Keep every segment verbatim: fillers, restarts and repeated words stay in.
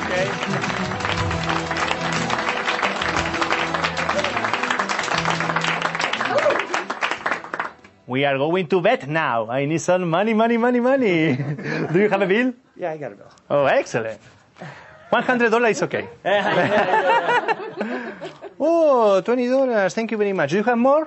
Okay. We are going to bet now. I need some money, money, money, money. Do you have a bill? Yeah, I got a bill. Oh, excellent. one hundred dollars is okay. Oh, twenty dollars. Thank you very much. Do you have more?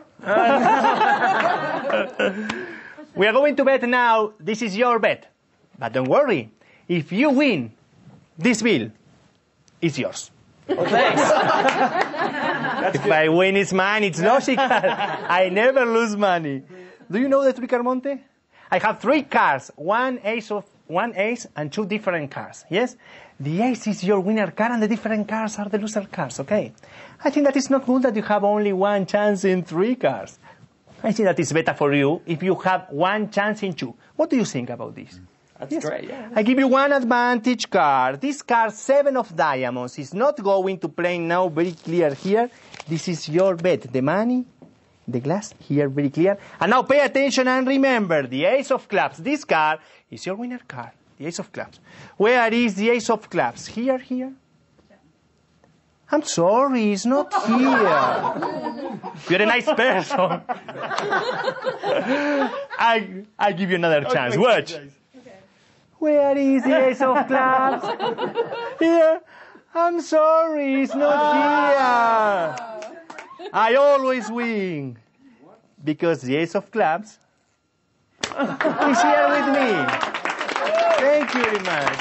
We are going to bet now. This is your bet. But don't worry. If you win, this bill is yours. Oh, thanks. If I win, it's mine. It's logical. I never lose money. Do you know the trick, Armonte? I have three cards, one ace of one ace and two different cards. Yes, the ace is your winner card, and the different cards are the loser cards. Okay, I think that it's not good that you have only one chance in three cards. I think that it's better for you if you have one chance in two. What do you think about this? That's yes. great. Yeah. I give you one advantage card. This card, seven of diamonds, is not going to play now very clear here. This is your bet. The money, the glass here very clear. And now pay attention and remember, the ace of clubs. This card is your winner card, the ace of clubs. Where is the ace of clubs? Here, here? I'm sorry, it's not here. You're a nice person. I, I give you another chance. Watch. Where is the ace of clubs? Here. I'm sorry, it's not here. I always win. Because the ace of clubs is here with me. Thank you very much.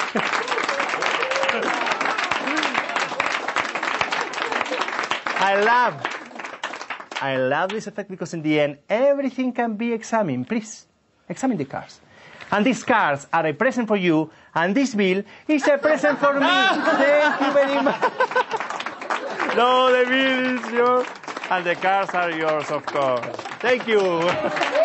I love, I love this effect because in the end, everything can be examined. Please, examine the cards. And these cards are a present for you, and this bill is a present for me. Thank you very much. No, the bill is yours, and the cards are yours, of course. Thank you.